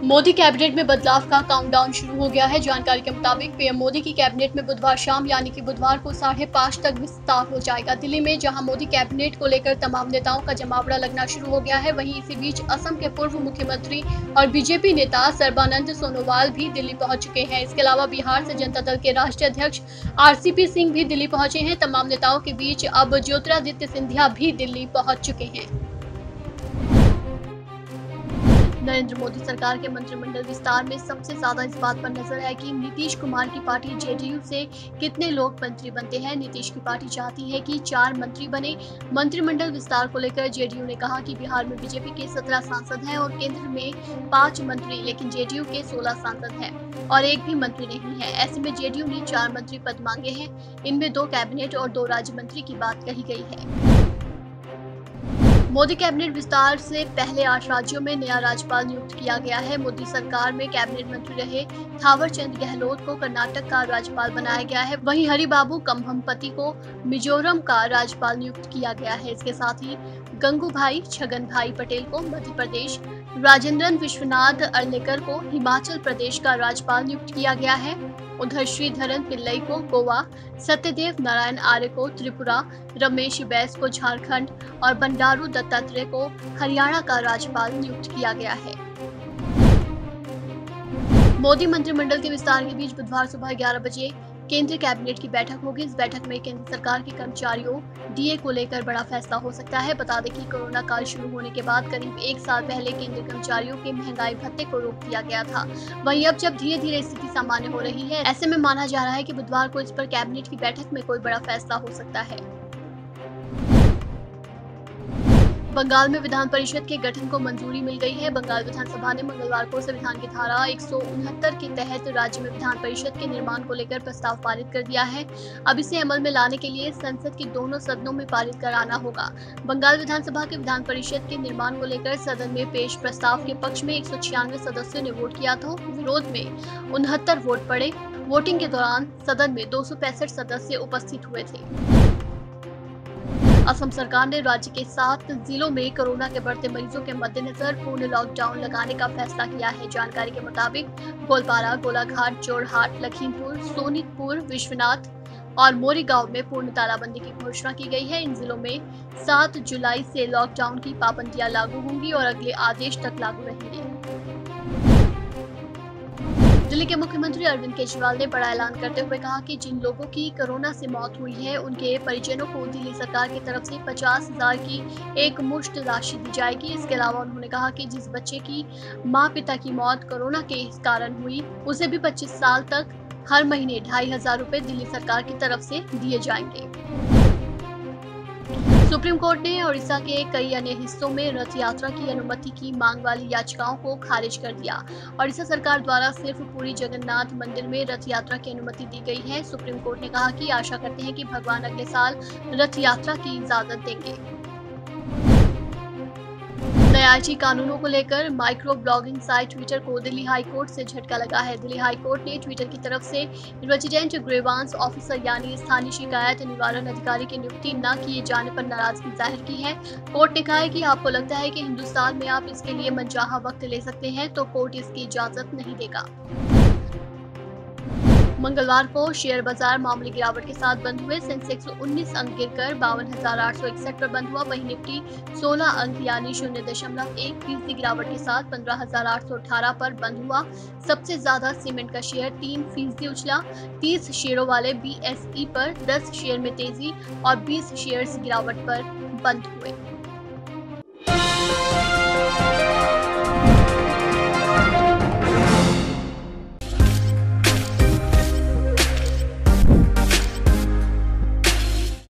Modi cabinet में बदलाव का काउंटडाउन शुरू हो गया है। जानकारी के मुताबिक पीएम मोदी की कैबिनेट में बुधवार शाम यानी कि बुधवार को 5:30 तक विस्तार हो जाएगा। दिल्ली में जहां मोदी कैबिनेट को लेकर तमाम नेताओं का जमावड़ा लगना शुरू हो गया है, वहीं इसी बीच असम के पूर्व मुख्यमंत्री और बीजेपी नेता सर्बानंद सोनोवाल भी दिल्ली पहुंच चुके हैं। इसके अलावा बिहार से जनता दल के राष्ट्रीय अध्यक्ष आरसीपी सिंह भी दिल्ली पहुंचे हैं। तमाम नेताओं के बीच अब ज्योतिरादित्य सिंधिया भी दिल्ली पहुंच चुके हैं। नरेंद्र मोदी सरकार के मंत्रिमंडल विस्तार में सबसे ज्यादा इस बात पर नजर है कि नीतीश कुमार की पार्टी जेडीयू से कितने लोग मंत्री बनते हैं। नीतीश की पार्टी चाहती है कि 4 मंत्री बने। मंत्रिमंडल विस्तार को लेकर जेडीयू ने कहा कि बिहार में बीजेपी के 17 सांसद हैं और केंद्र में 5 मंत्री, लेकिन जेडीयू के 16 सांसद हैं और एक भी मंत्री नहीं है। ऐसे में जेडीयू ने 4 मंत्री पद मांगे हैं। इनमें 2 कैबिनेट और 2 राज्य मंत्री की बात कही गई है। मोदी कैबिनेट विस्तार से पहले 8 राज्यों में नया राज्यपाल नियुक्त किया गया है। मोदी सरकार में कैबिनेट मंत्री रहे थावरचंद गहलोत को कर्नाटक का राज्यपाल बनाया गया है। वहीं हरिबाबू कम्भमपति को मिजोरम का राज्यपाल नियुक्त किया गया है। इसके साथ ही गंगूभाई छगनभाई पटेल को मध्य प्रदेश, राजेंद्रन विश्वनाथ अर्लेकर को हिमाचल प्रदेश का राज्यपाल नियुक्त किया गया है। उधर श्रीधरन पिल्लई को गोवा, सत्यदेव नारायण आर्य को त्रिपुरा, रमेश बैस को झारखंड और बंडारू दत्तात्रेय को हरियाणा का राज्यपाल नियुक्त किया गया है। मोदी मंत्रिमंडल के विस्तार के बीच बुधवार सुबह 11 बजे केंद्रीय कैबिनेट की बैठक होगी। इस बैठक में केंद्र सरकार के कर्मचारियों डीए को लेकर बड़ा फैसला हो सकता है। बता दें कि कोरोना काल शुरू होने के बाद करीब 1 साल पहले केंद्रीय कर्मचारियों के महंगाई भत्ते को रोक दिया गया था। वहीं अब जब धीरे धीरे स्थिति सामान्य हो रही है, ऐसे में माना जा रहा है कि बुधवार को इस पर कैबिनेट की बैठक में कोई बड़ा फैसला हो सकता है। बंगाल में विधान परिषद के गठन को मंजूरी मिल गई है। बंगाल विधानसभा ने मंगलवार को संविधान की धारा 169 के तहत राज्य में विधान परिषद के निर्माण को लेकर प्रस्ताव पारित कर दिया है। अब इसे अमल में लाने के लिए संसद की दोनों सदनों में पारित कराना होगा। बंगाल विधानसभा के विधान परिषद के निर्माण को लेकर सदन में पेश प्रस्ताव के पक्ष में 196 सदस्यों ने वोट किया तो विरोध में 69 वोट पड़े। वोटिंग के दौरान सदन में 265 सदस्य उपस्थित हुए थे। असम सरकार ने राज्य के 7 जिलों में कोरोना के बढ़ते मरीजों के मद्देनजर पूर्ण लॉकडाउन लगाने का फैसला किया है। जानकारी के मुताबिक गोलपारा, गोलाघाट, जोरहाट, लखीमपुर, सोनितपुर, विश्वनाथ और मोरीगांव में पूर्ण तालाबंदी की घोषणा की गई है। इन जिलों में 7 जुलाई से लॉकडाउन की पाबंदियां लागू होंगी और अगले आदेश तक लागू रहेंगी। दिल्ली के मुख्यमंत्री अरविंद केजरीवाल ने बड़ा ऐलान करते हुए कहा कि जिन लोगों की कोरोना से मौत हुई है, उनके परिजनों को दिल्ली सरकार की तरफ से 50,000 की एक मुश्त राशि दी जाएगी। इसके अलावा उन्होंने कहा कि जिस बच्चे की माँ पिता की मौत कोरोना के कारण हुई, उसे भी 25 साल तक हर महीने 2,500 रुपए दिल्ली सरकार की तरफ से दिए जाएंगे। सुप्रीम कोर्ट ने ओडिशा के कई अन्य हिस्सों में रथ यात्रा की अनुमति की मांग वाली याचिकाओं को खारिज कर दिया। ओडिशा सरकार द्वारा सिर्फ पुरी जगन्नाथ मंदिर में रथ यात्रा की अनुमति दी गई है। सुप्रीम कोर्ट ने कहा कि आशा करते हैं कि भगवान अगले साल रथ यात्रा की इजाजत देंगे। नए आईटी कानूनों को लेकर माइक्रो ब्लॉगिंग साइट ट्विटर को दिल्ली हाई कोर्ट से झटका लगा है। दिल्ली हाई कोर्ट ने ट्विटर की तरफ से रेजिडेंट ग्रीवांस ऑफिसर यानी स्थानीय शिकायत निवारण अधिकारी की नियुक्ति न किए जाने पर नाराजगी जाहिर की है। कोर्ट ने कहा है कि आपको लगता है कि हिंदुस्तान में आप इसके लिए मनचाहा वक्त ले सकते हैं, तो कोर्ट इसकी इजाजत नहीं देगा। मंगलवार को शेयर बाजार मामूली गिरावट के साथ बंद हुए। सेंसेक्स 19 अंक गिरकर 52,861 पर बंद हुआ। वहीं निफ्टी 16 अंक यानी 0.1% गिरावट के साथ 15,818 पर बंद हुआ। सबसे ज्यादा सीमेंट का शेयर 3% उछला। 30 शेयरों वाले BSE पर 10 शेयर में तेजी और 20 शेयर्स गिरावट पर बंद हुए।